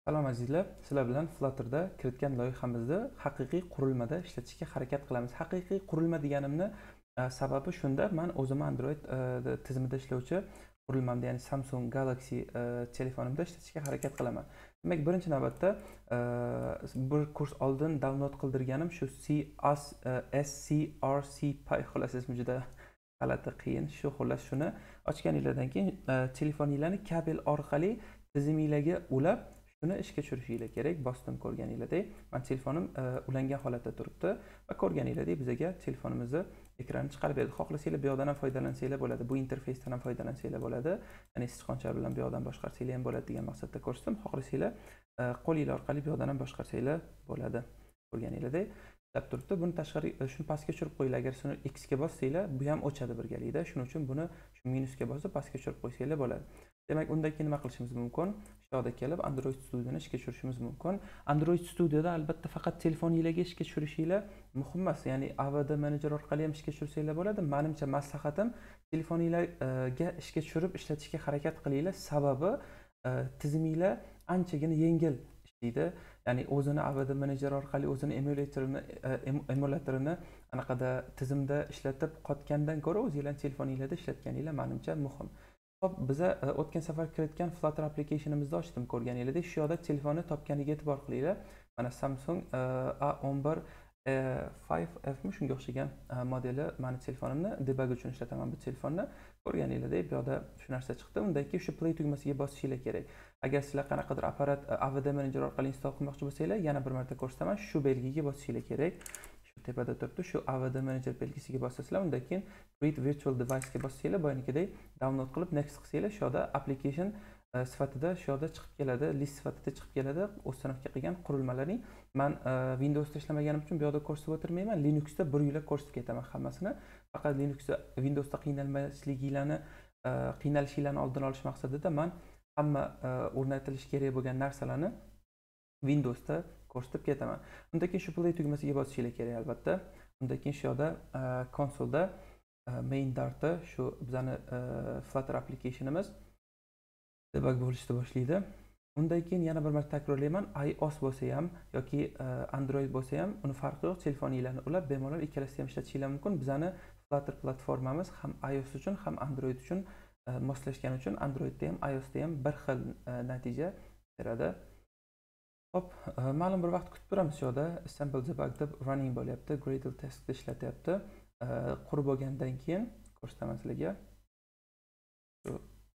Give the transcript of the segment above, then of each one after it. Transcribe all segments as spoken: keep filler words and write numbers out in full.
Salom azizlar, sizlar bilan Flutter'da kiritgan loyihamizda haqiqiy qurilmada ishlatishga harakat qilamiz. Haqiqiy qurilma deganimni e, sababi shunda, men o'zim Android e, tizimida ishlovchi qurilmamda, ya'ni Samsung Galaxy e, telefonimda ishlatishga harakat qilaman. Demak, birinchi navbatda e, bir kurs oldin download qildirganim shu C S C R C Py, xullas ismi juda g'alati, qiyin. Shu xullas shuni ochganingizdan keyin e, telefoningizlarni kabel orqali tizimingizga ulab shuni ishga tushirishinglar kerak. Bosdim ko'rganinglardek, men telefonim e, ulangan holatda turibdi va ko'rganinglardek bizga telefonimizni ekranini chiqarib berdi. Xohlasanglar bu yoqdan ham foydalansanglar bo'ladi, bu interfeysdan ham foydalansanglar bo'ladi. Ya'ni sichqonchar bilan bu yoqdan boshqarsanglar ham bo'ladi degan maqsadda ko'rsatdim. Xohlasanglar e, qo'linglar orqali bu yoqdan ham boshqarsanglar bo'ladi. Ko'rganinglardek ishlab turibdi. Buni tashqari shuni pastga tushirib qo'yinglar. Agar shuni X ga bossanglar, bu ham o'chadi birgalikda. Shuning uchun buni shu minusga bosib pastga tushirib qo'ysanglar bo'ladi. Demak, undan keyin nima qilishimiz mumkin? Shu yoqda kelib Android Studio'ni ishga tushirishimiz mumkin. Android Studio'da albatta faqat telefoningizga ishga tushirishinglar muhim emas. Ya'ni A V D Manager orqali ham ishga tushirsanglar bo'ladi. Menimcha maslahatim telefoningizga ishga tushirib ishlatishga harakat qilinglar. Sababi tizimingizlar anchagina yengil ishlaydi. Ya'ni o'zini A V D Manager orqali o'zini emulatorini emulatorini anaqada tizimda ishlatib qotgandan ko'ra o'zingizlar telefoningizda ishlatganinglar menimcha muhim. Hop, biza o'tgan safar kiritgan Flutter application'imizni ochdim, ko'rganinglardek. Shu yoqda telefonni topganiga e'tibor qilinglar. Mana Samsung A o'n bir five F mi shunga o'xshagan modeli meni telefonimni debug uchun ishlataman bu telefonni. Ko'rganinglardek, bu yoqda shu narsa chiqdi. Undan keyin shu play tugmasiga bosishinglar kerak. Agar sizlar qanaqadir apparat A V D Manager orqali install qilmoqchi bo'lsanglar, yana bir marta ko'rsataman, shu belgiga bosishinglar kerak. Shu tepada turibdi, shu A V D Manager belgisiga bosasizlar, undan keyin create virtual device ga bossanglar, boynikidek download qilib next qilsanglar, shu yoqda application sifatida shu yoqda chiqib keladi, list sifatida chiqib keladi o'stanovka qilgan qurilmalaring. Men Windowsda ishlamaгаnim uchun bu yoqda ko'rsatib o'tirmayman. Linuxda bir yo'la ko'rsatib ketaman hammasini. Faqat Linuxda Windowsda qiynalmasliginglarni, qiynalishinglarni oldini olish maqsadida men hamma o'rnatilishi kerak bo'lgan narsalarni Windowsda ko'rsatib ketaman. Undan keyin shu play tugmasiga bosishinglar kerak albatta. Undan keyin shu yoqda konsolda main dartda shu bizani Flutter application'imiz debug bo'lishni boshlaydi. Undan keyin yana bir marta takrorlayman, iOS bo'lsa ham yoki Android bo'lsa ham uni farqi yo'q. Telefoningizlarni ulab bemalol ikkalasini ham ishlatishingiz mumkin. Bizani Flutter platformamiz ham iOS uchun ham Android uchun moslashgani uchun Androidda ham iOSda ham bir xil natija beradi. Hop, ma'lum bir vaqt kutib turamiz. Shu yoqda sample debug deb running bo'lyapti, Gradle testda ishlatyapti. Qurib bo'lgandan keyin ko'rsataman sizlarga. Shu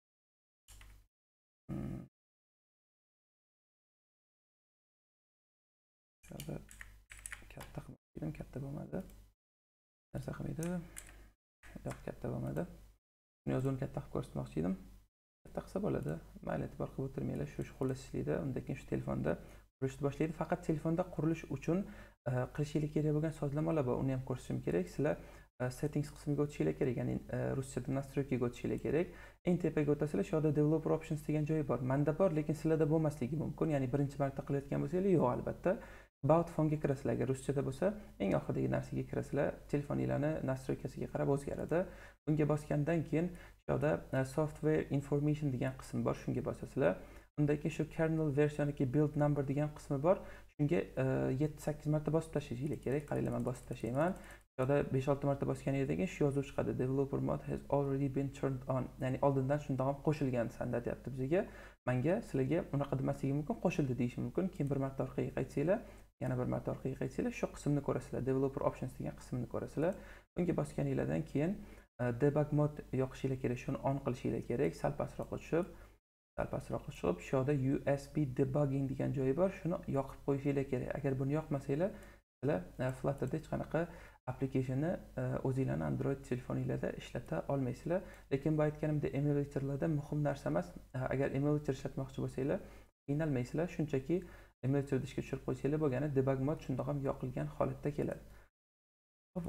Şurada katta qildim, katta bo'lmadi. Narsa qilmaydi. Yo'q, katta bo'lmadi. Buni yozuvni katta qilib ko'rsatmoqchi edim. Katta qilsa bo'ladi. Mayli, e'tibor qilib o'tirmanglar. Shu xullas ishlaydi. Undan keyin shu telefonda qurilishni boshlaydi. Faqat telefonda qurilish uchun qilishingiz kerak bo'lgan sozlamalar bor. Uni ham ko'rsatishim kerak. Sizlar settings qismiga o'tishingiz kerak, ya'ni ruschada настройкаga o'tishingiz kerak. Eng tepaga o'tasizlar, shu yerda developer options degan joyi bor. Menda bor, lekin sizlarda bo'lmasligi mumkin. Ya'ni birinchi marta qilayotgan bo'lsangiz, yo'q albatta. About phone'ga kirasizlar. Agar ruschada bo'lsa, eng oxirdagi narsaga kirasizlar. Telefoningizlarni настройкasiga qarab o'zgaradi. Bunga bosgandan keyin shu yerda software information degan qism bor, shunga bosasizlar. Undan keyin shu kernel versioniga build number degan qismi bor. Shunga yetti sakkiz marta bosib tashlashingiz kerak. Qaranglar, men bosib tashlayman. Shu yerda besh olti marta bosganingizdan keyin shu yozuv chiqadi. Developer mode has already been turned on. Ya'ni oldindan shundoq ham qo'shilgan sanda deyapti bizga. Menga sizlarga unaqa demasligi mumkin, qo'shildi deyish mumkin. Keyin bir marta orqaga qaytsanglar, yana bir marta orqaga qaytsanglar, shu qismni ko'rasizlar. Developer options degan qismni ko'rasizlar. Bunga bosganingizdan keyin debug mode yoqishingiz kerak, shuni on qilishingiz kerak. Sal pastroqqa tushib, sal pastroqqa tushib, shu yerda U S B debugging degan joyi bor. Shuni yoqib qo'yishingiz kerak. Agar buni yoqmasanglar, sizlar Flutterda hech qanaqa applicationni o'zingizlarning Android telefoningizda ishlata olmaysizlar. Lekin bu aytganimdek emulatorlarda muhim narsa emas. Agar emulator ishlatmoqchi bo'lsanglar, qiynalmaysizlar. Shunchaki emulatorda ishga tushirib qo'ysanglar bo'lgani, debug mode shundoq ham yoqilgan holatda keladi. Hop,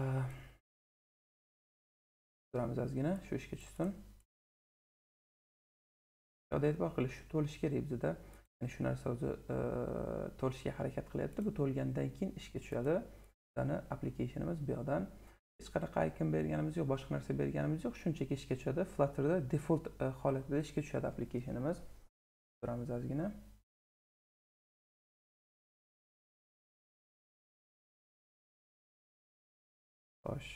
turamiz ozgina, shu ishga tushsin. Yo'q, e'tibor qilish, shu to'lish kerak bizda. Ya'ni shu narsa o'zi to'lishga harakat qilyapti. Bu to'lgandan keyin ishga tushadi. Bizani applicationimiz bu yoqdan hech qanaqa icon berganimiz yo'q, boshqa narsa berganimiz yo'q. Shunchaki ishga tushadi. Flutterda default holatida ishga tushadi applicationimiz. Turamiz ozgina. Xo'sh.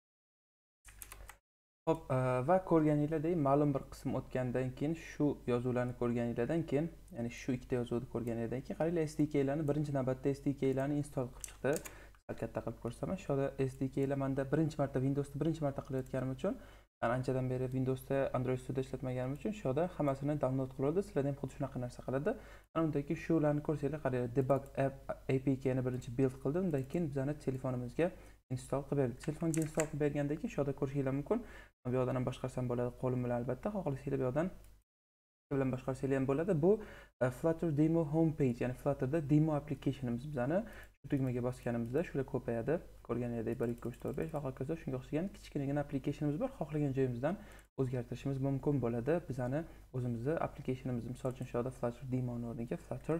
Hop, va ko'rganinglardek ma'lum bir qism o'tgandan keyin shu yozuvlarni ko'rganinglardan keyin, ya'ni shu ikkita yozuvni ko'rganinglardan keyin qaranglar S D K'larni birinchi navbatda S D K'larni install qilib chiqdi. Sal katta qilib ko'rsataman. Shu yerda S D K'lar menda birinchi marta Windowsda birinchi marta qilayotganim uchun, men anchadan beri Windowsda Android ustida ishlatmaganim uchun shu yerda hammasini download qilib oldi. Sizlarda ham xuddi shunaqa narsa qiladi. Mana bundagi shularni ko'rsanglar, qaranglar, debug app A P K ni birinchi build qildi. Undan keyin bizani telefonimizga install qilib berdi. Telefonga install qilib bergandan keyin shu yerda ko'rishingiz mumkin. Bu yoqdan ham boshqarsam bo'ladi, qo'lim bilan albatta. Xohlasanglar bu yoqdan bilan boshqarsanglar ham bo'ladi. Bu Flutter Demo Homepage, ya'ni Flutterda demo applicationimiz bizani shu tugmaga bosganimizda shular ko'payadi. Ko'rganingizdek bir ikki uch to'rt besh va hokazo shunga o'xshagan kichkinagina applicationimiz bor. Xohlagan joyimizdan o'zgartirishimiz mumkin bo'ladi. Bizani o'zimizni applicationimiz, misol uchun shu yerda Flutter Demo o'rniga Flutter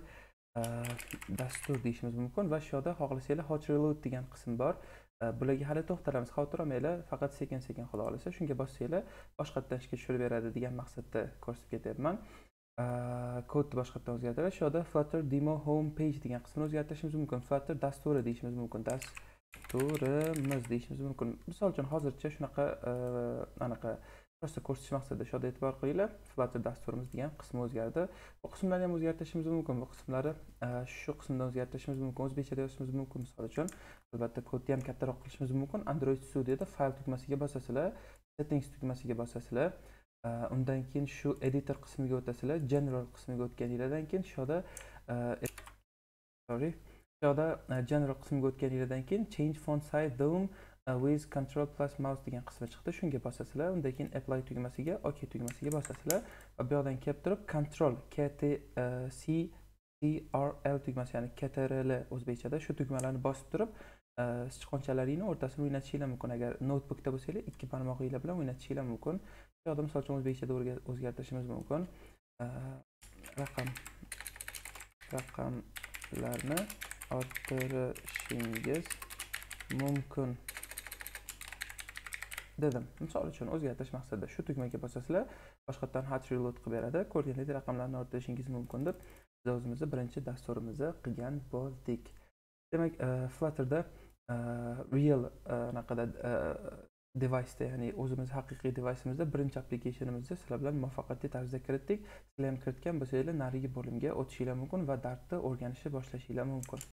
dastur deyishimiz mumkin va shu yerda xohlasanglar hot reload degan qism bor. Bularga hali to'xtalamiz, xavotir olmanglar, faqat sekin-sekin xudo xolasa shunga bossanglar boshqatdan ishga tushirib beradi degan maqsadda ko'rsatib ketyapman. Kodni boshqatdan o'zgartirib, shu yerda Flutter Demo Homepage degan qismini o'zgartirishimiz mumkin. Flutter dasturi deyishimiz mumkin. Dasturimiz deyishimiz mumkin. Misol uchun hozircha shunaqa anaqa prosta ko'rsatish maqsadida shu yerda e'tibor qilinglar. Flutter dasturimiz degan qismi o'zgardi. Bu qismlarni ham o'zgartirishimiz mumkin. Bu qismlari shu qismdan o'zgartirishimiz mumkin. O'zbekchada yozishimiz mumkin misol uchun. Albatta kodni ham kattaroq qilishimiz mumkin. Android Studioda fayl tugmasiga bosasizlar, settings tugmasiga bosasizlar. Undan keyin shu editor qismiga o'tasizlar. General qismiga o'tganingizdan keyin shu yerda sorry, shu yerda general qismiga o'tganingizdan keyin change font size down with control plus mouse degan qismi chiqdi. Shunga bosasizlar. Undan keyin apply tugmasiga, OK tugmasiga bosasizlar va bu yoqdan kelib turib control K T C T R L tugmasi, ya'ni K T R L o'zbekchada shu tugmalarni bosib turib sichqonchalaringni o'rtasini o'ynatishingiz mumkin. Agar notebookda bo'lsanglar, ikki barmog'inglar bilan o'ynatishingiz mumkin. Bu yoqda misol uchun o'zbekchada o'zgartirishimiz mumkin. Raqam raqamlarni orttirishingiz mumkin dedim. Misol uchun o'zgartirish maqsadida shu tugmaga bosasizlar, boshqatdan hot reload qilib beradi. Ko'rganingizdek raqamlarni orttirishingiz mumkin deb biz o'zimizni birinchi dasturimizni qilgan bo'ldik. Demak, Flutterda real anaqada device'da, ya'ni o'zimiz haqiqiy device'imizda birinchi applicationimizni sizlar bilan muvaffaqiyatli tarzda kiritdik. Sizlar ham kiritgan bo'lsanglar, narigi bo'limga o'tishingiz mumkin va darsni o'rganishni boshlashinglar mumkin.